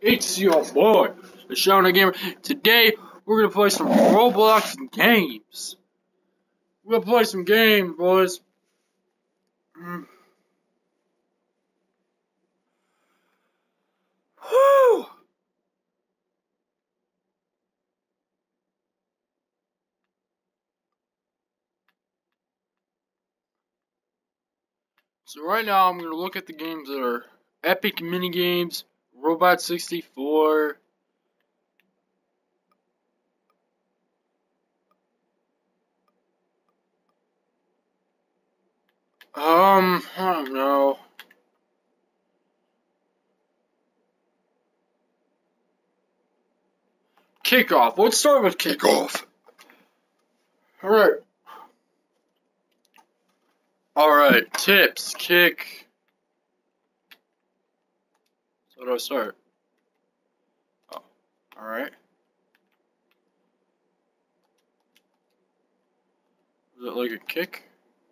It's your boy, the Shona Gamer. Today, we're gonna play some Roblox games. We're gonna play some games, boys. Whew. So right now, I'm gonna look at the games that are Epic Mini Games, Robot 64. I don't know. Kickoff. Let's start with Kickoff. Alright. Alright, tips, kick. So how do I start? Oh, alright. Is it like a kick?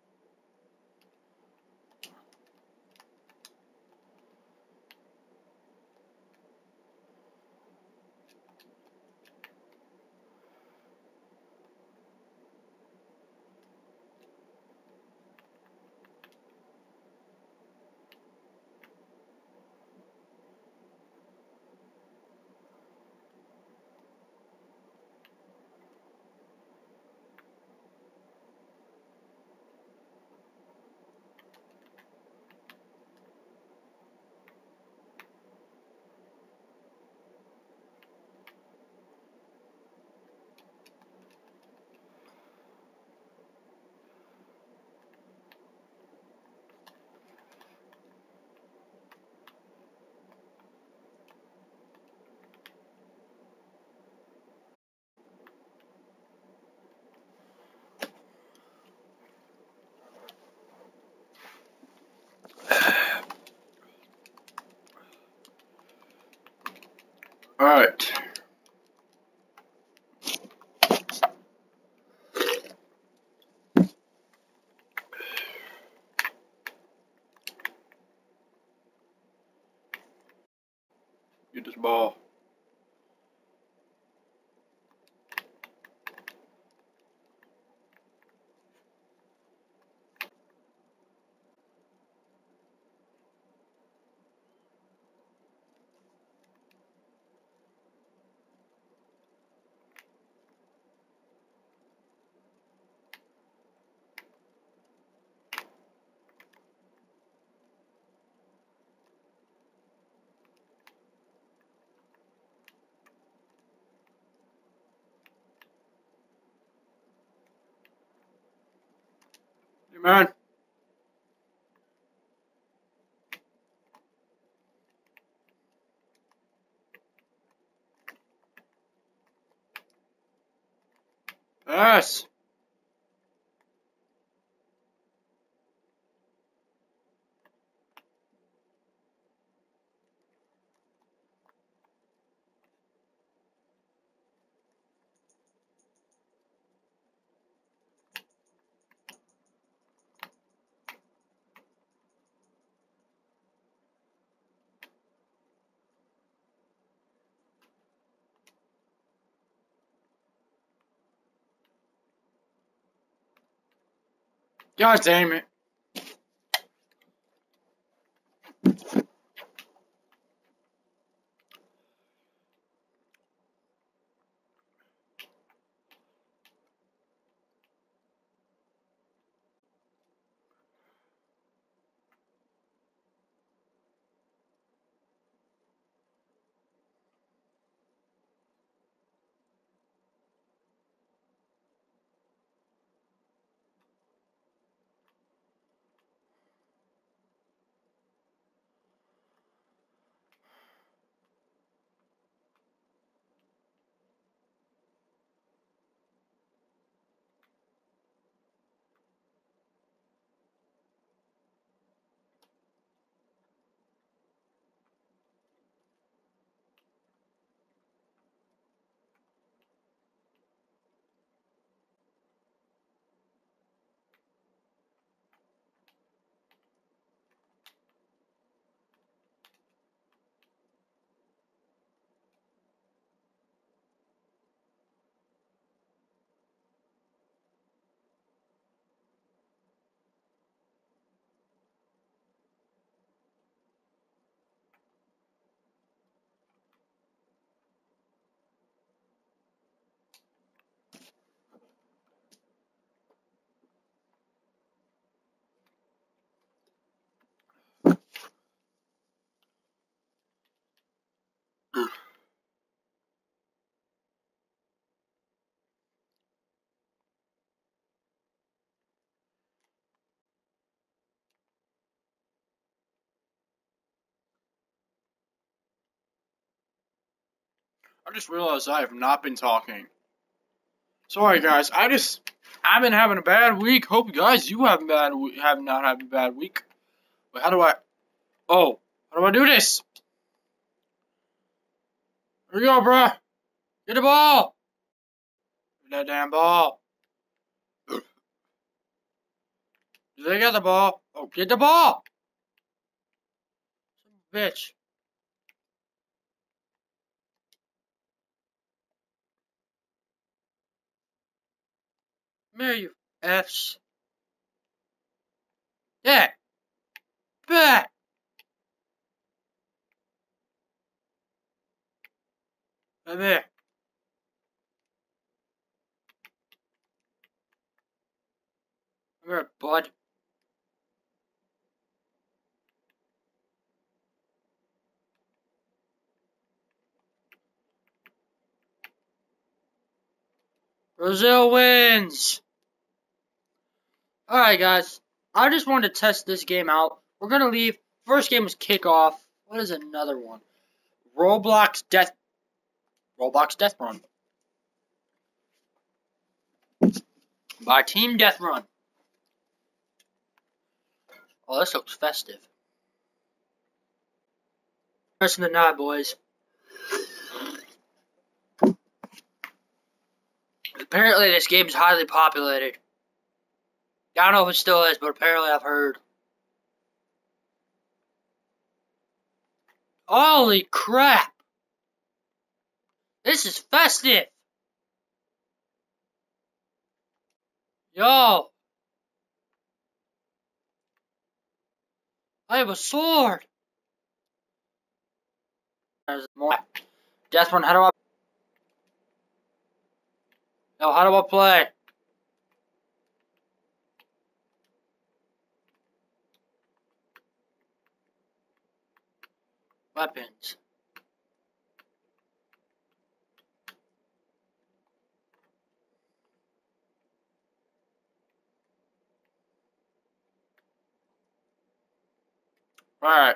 Alright. Get this ball. Hey, man. Pass. God damn it. I just realized I have not been talking. Sorry, guys. I've been having a bad week. Hope you guys, you have not having a bad week. But how do I do this? Here we go, bruh. Get the ball. Get that damn ball. Do they got the ball? Oh, get the ball. Bitch. Come here, you F's. Yeah. Back. Come here. Come here, bud. Brazil wins. Alright, guys. I just wanted to test this game out. We're going to leave. First game was Kickoff. What is another one? Roblox Death Run. By Team Death Run. Oh, this looks festive. Rest of the night, boys. Apparently, this game is highly populated. I don't know if it still is, but apparently I've heard. Holy crap! This is festive! Yo! I have a sword! There's more. Death Run, how do I... Yo, how do I play? Weapons. Alright.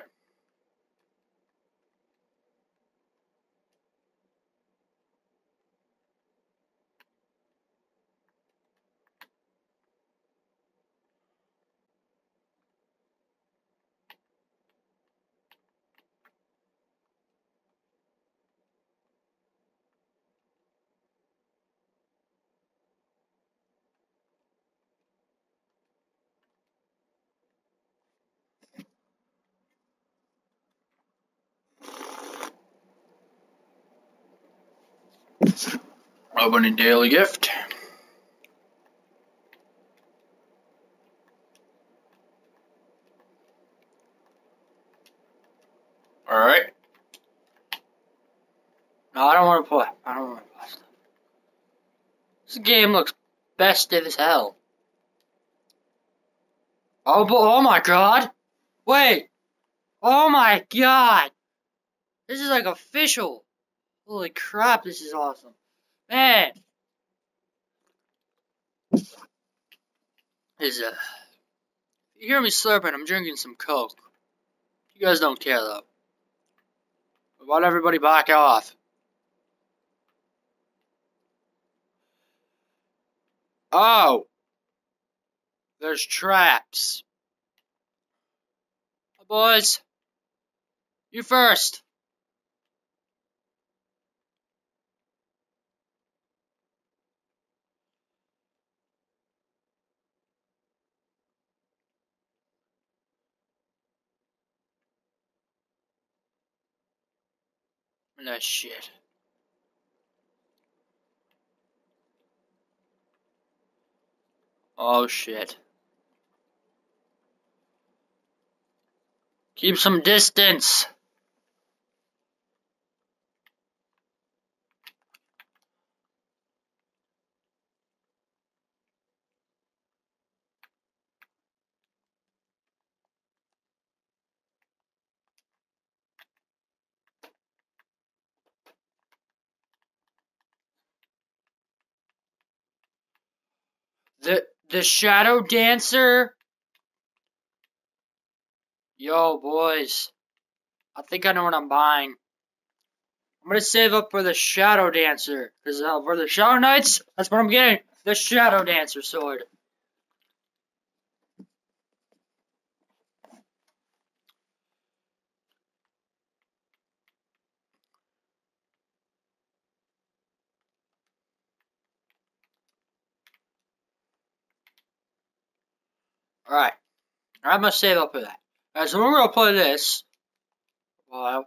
Opening daily gift. Alright. No, I don't want to play. I don't want to play stuff. This game looks festive as hell. Oh my god! Wait! Oh my god! This is like official! Holy crap, this is awesome. Man! You hear me slurping, I'm drinking some Coke. You guys don't care though. Why'd everybody back off? Oh! There's traps. Boys, you first. That shit. Oh shit. Keep some distance. The Shadow Dancer? Yo, boys. I think I know what I'm buying. I'm gonna save up for the Shadow Dancer. Because for the Shadow Knights, that's what I'm getting. The Shadow Dancer sword. Alright. I'm gonna save up for that. Alright, so we're gonna play this. Wow.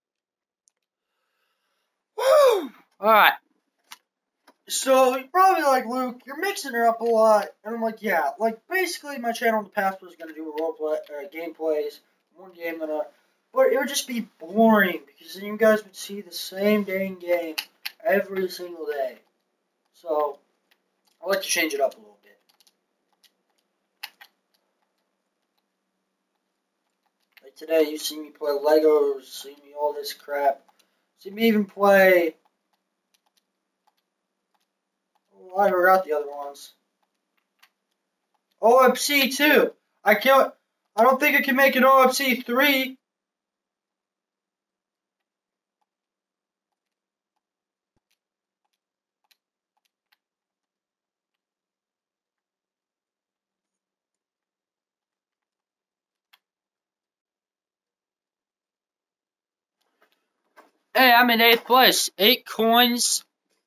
Woo! Alright. So, you're probably like, Luke, you're mixing her up a lot. And I'm like, yeah. Like, basically, my channel in the past was going to do roleplay, gameplays, one game than a... But it would just be boring, because then you guys would see the same dang game every single day. So, I like to change it up a little bit. Like today, you see me play Legos, see me all this crap. See me even play... Oh, I forgot the other ones. OFC 2. I don't think I can make an OFC 3. Hey, I'm in 8th place. 8 coins.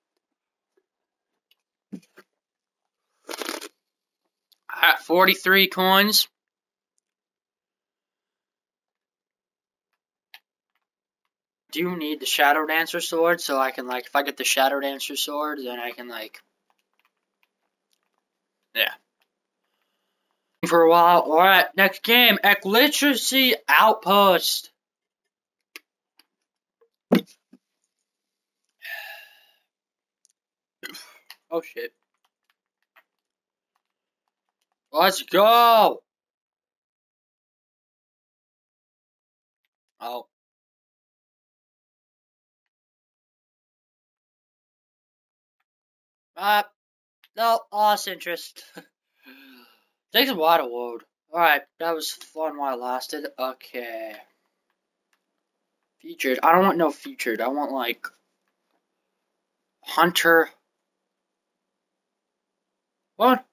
At 43 coins. Do you need the Shadow Dancer sword so I can, like, if I get the Shadow Dancer sword, then I can, like, yeah. For a while. Alright, next game. Eclipsy Outpost. Oh, shit. Let's go! Oh. No, lost interest. Takes a while to load. Alright, that was fun while it lasted. Okay. Featured. I don't want no featured. I want, like, Hunter. What?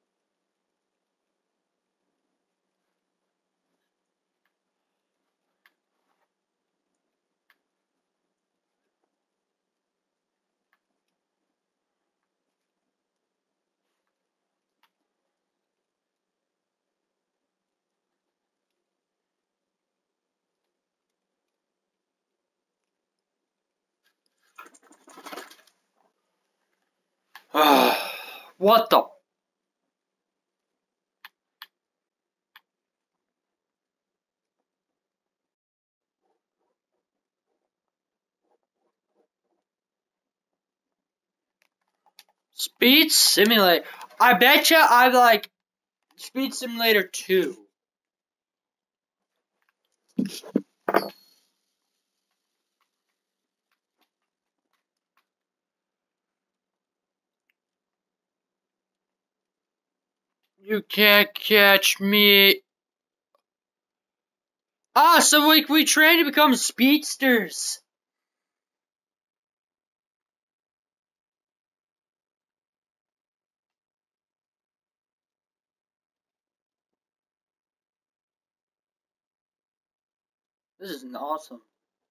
What the? Speed Simulator. I betcha I like Speed Simulator 2. You can't catch me. Ah, so we train to become speedsters. This is awesome.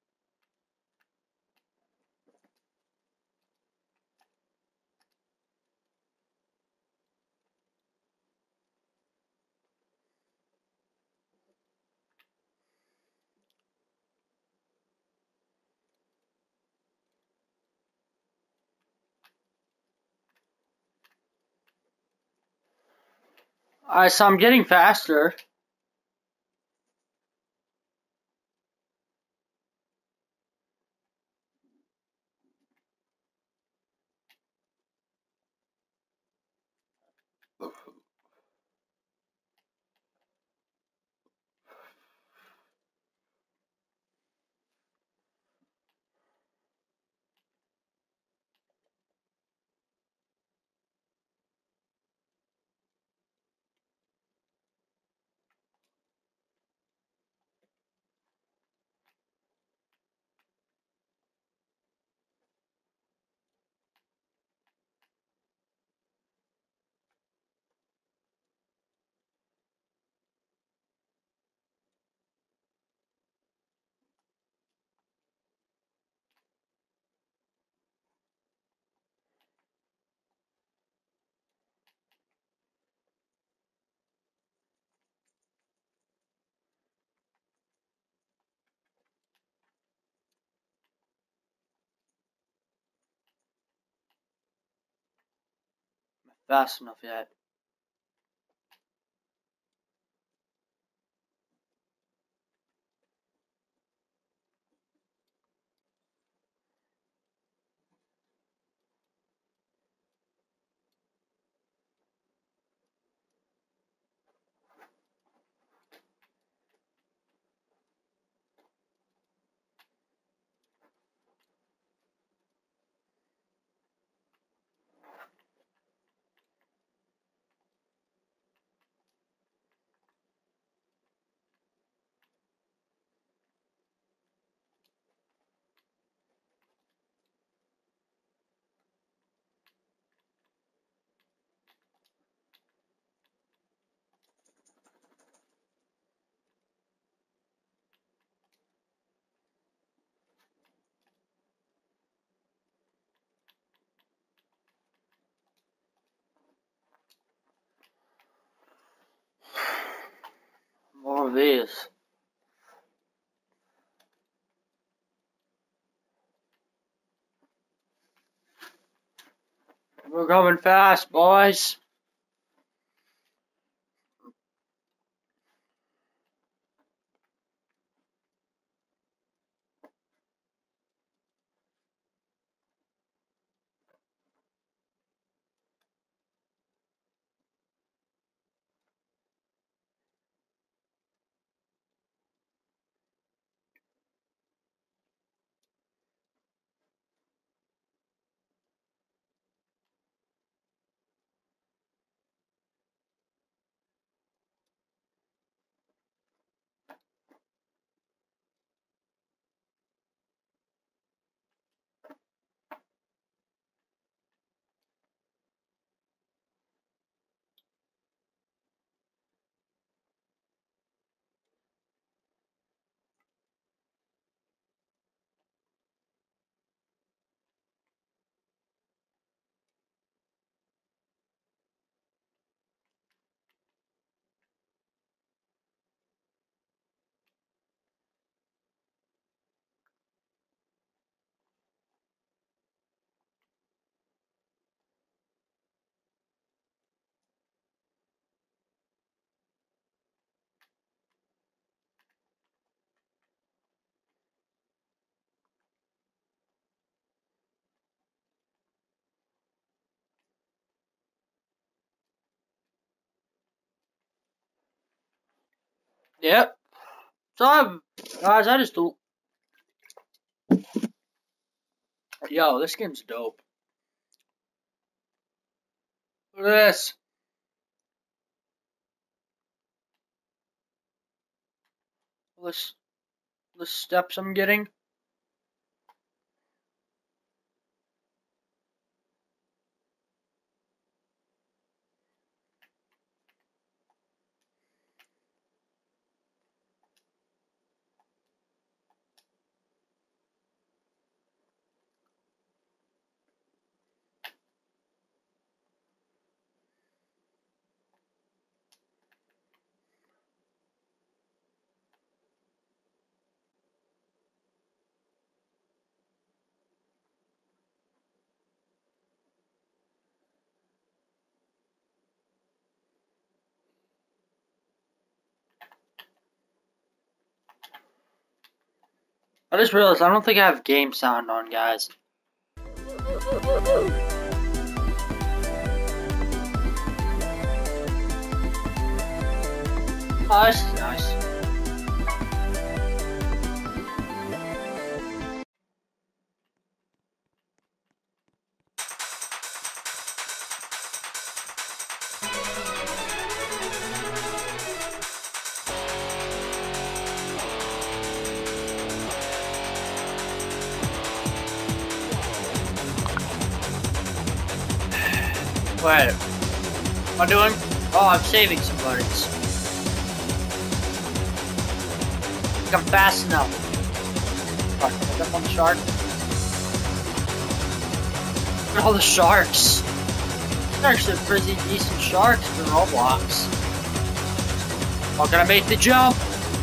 Alright, so I'm getting faster. fast enough yet. More of these. We're going fast, boys. Yep. So, guys, I just do. Yo, this game's dope. Look at this. The steps I'm getting. I just realized I don't think I have game sound on, guys. Oh, this is nice. Wait, what am I doing? Oh, I'm saving some buttons. I'm fast enough. Alright, look up on the shark. Look at all the sharks. They're actually pretty decent sharks for Roblox. Oh, can I make the jump?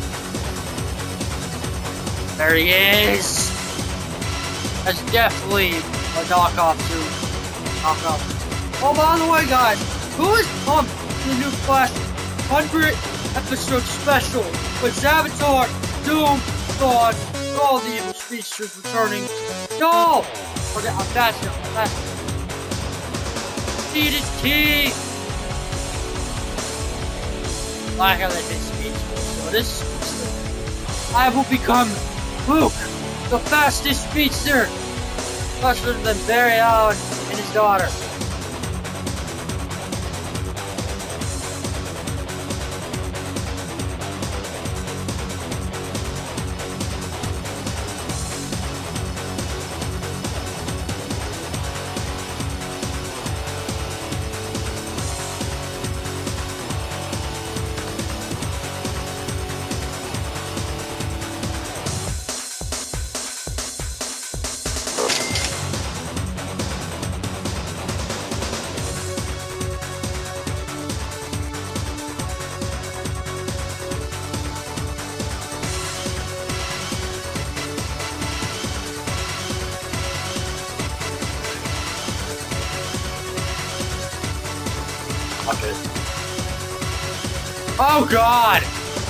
There he is. That's definitely a knockoff too. Knockoff. Oh, by the way, guys, who is pumped for the new Flash 100 episode special with Savitar, Doom, Thawne, and all the evil speedsters returning? No! Okay, I'm faster. Speed is key! Like how they did speedster, so this speedster, I will become Luke, the fastest speedster, faster than Barry Allen and his daughter. Oh God!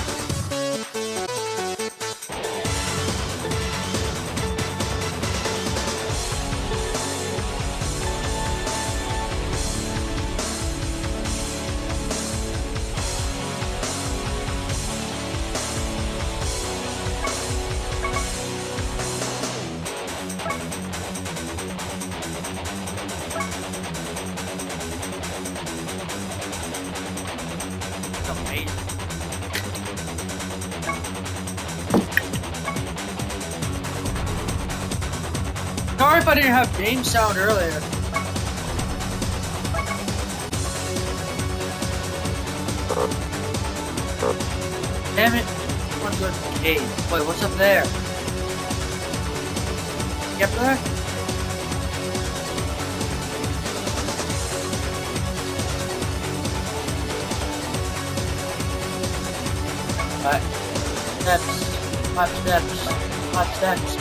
Sorry if I didn't have game sound earlier. Damn it. One good cave. Wait, what's up there? You up there? Alright. Five steps.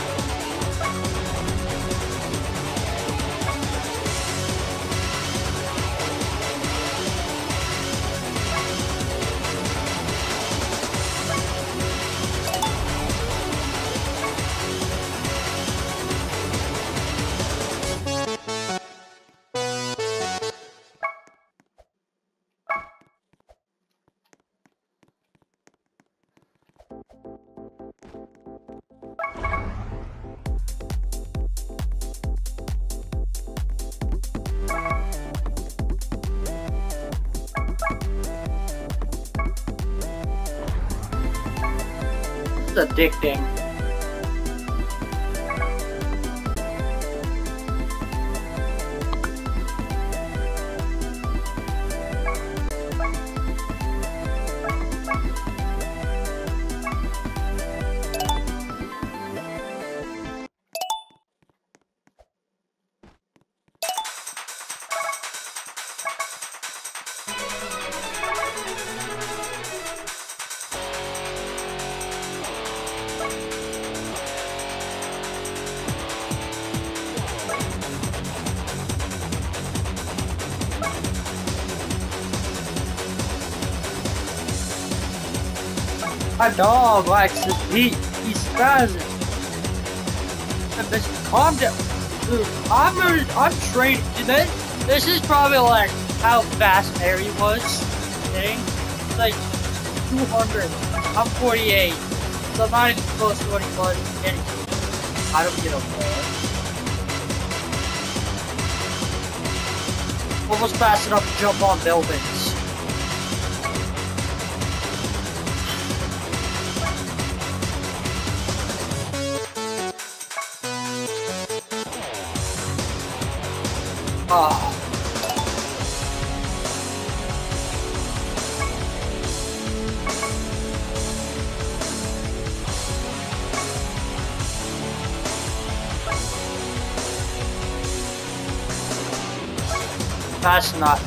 Addicting. My dog likes to eat. He's spazzing. Calm down. Dude, I'm training. This is probably like how fast Harry was getting. Like 200. I'm 48. So I'm not even close to what he was getting. I don't get over there. Almost fast enough to jump on buildings. Fast enough.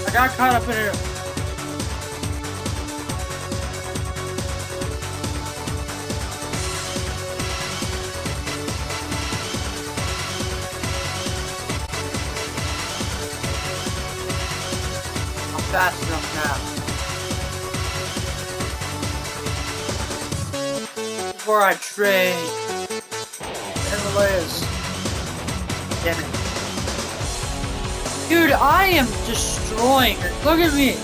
I got caught up in it. I'm fast enough now. Before I train. Himalayas. Damn it. Dude, I am destroying her. Look at me.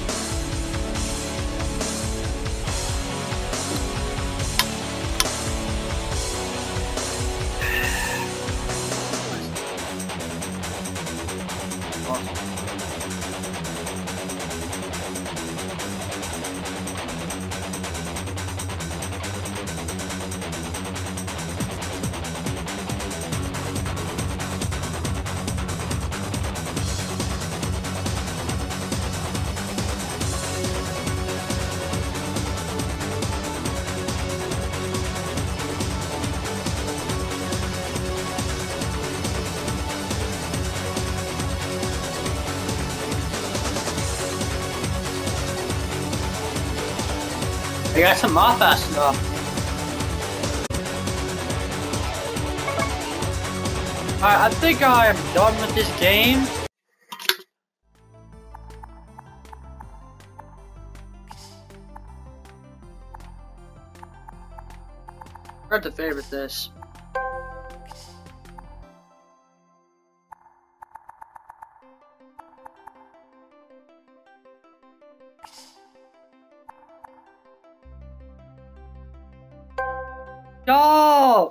I got some moth fast enough. I think I am done with this game. I got to favorite this. No!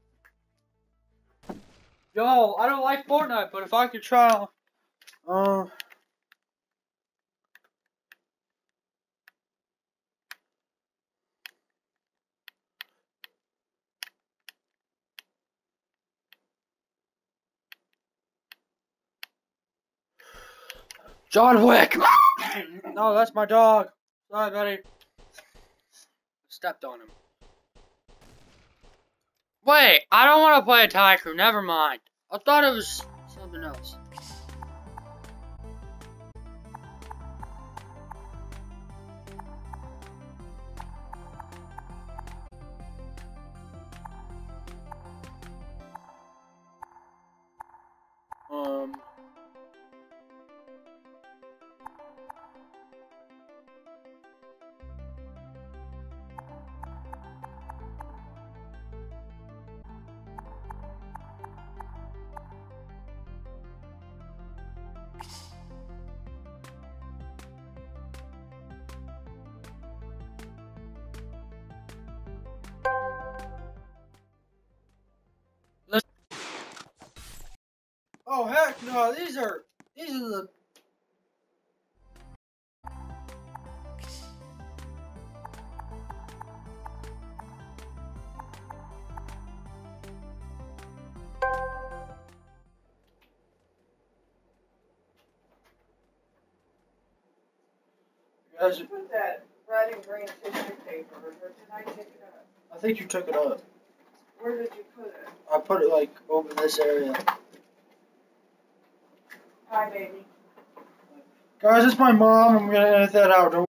Yo, I don't like Fortnite, but if I could try, John Wick! No, that's my dog. Sorry, buddy. Stepped on him. Wait, I don't want to play a Tycoon, never mind. I thought it was something else. Oh heck no, these are the guys, you put that red and green tissue paper, or did I take it up? I think you took it up. Where did you put it? I put it like over this area. Hi, baby. Guys, it's my mom. I'm gonna edit that out. Don't.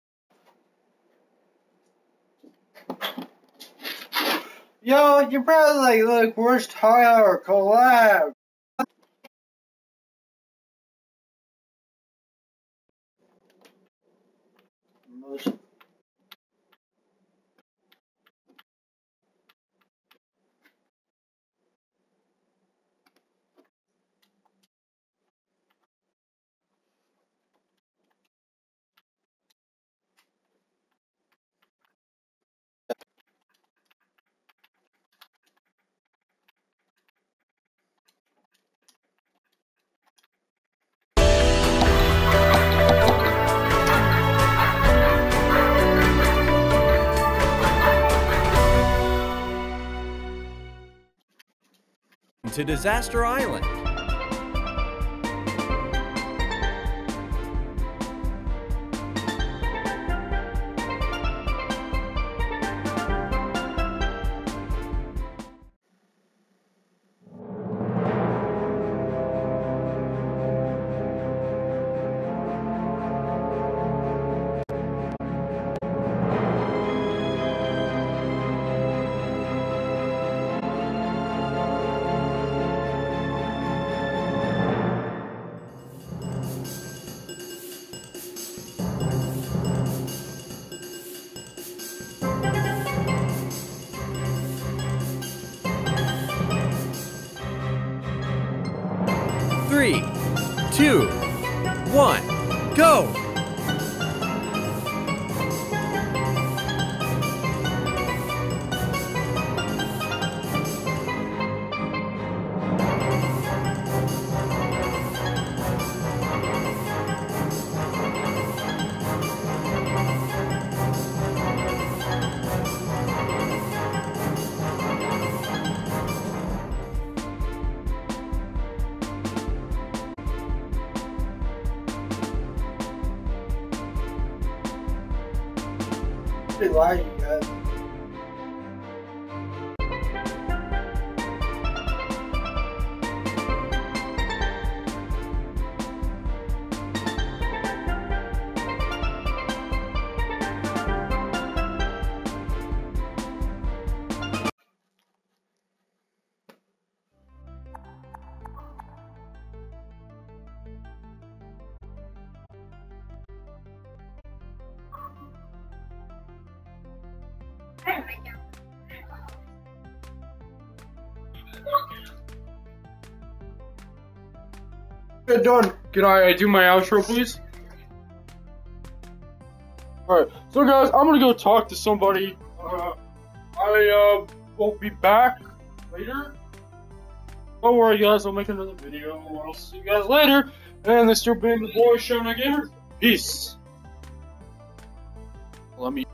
Yo, you're probably like, where's Tyler collab? To Disaster Island. 3, 2, 1, go! Pretty lying, you guys. Okay, done. Can I do my outro, please? Alright, so guys, I'm gonna go talk to somebody. I will be back later. Don't worry, guys, I'll make another video. I'll see you guys later. And this has been the Boy Show Gamer. Peace. Let me.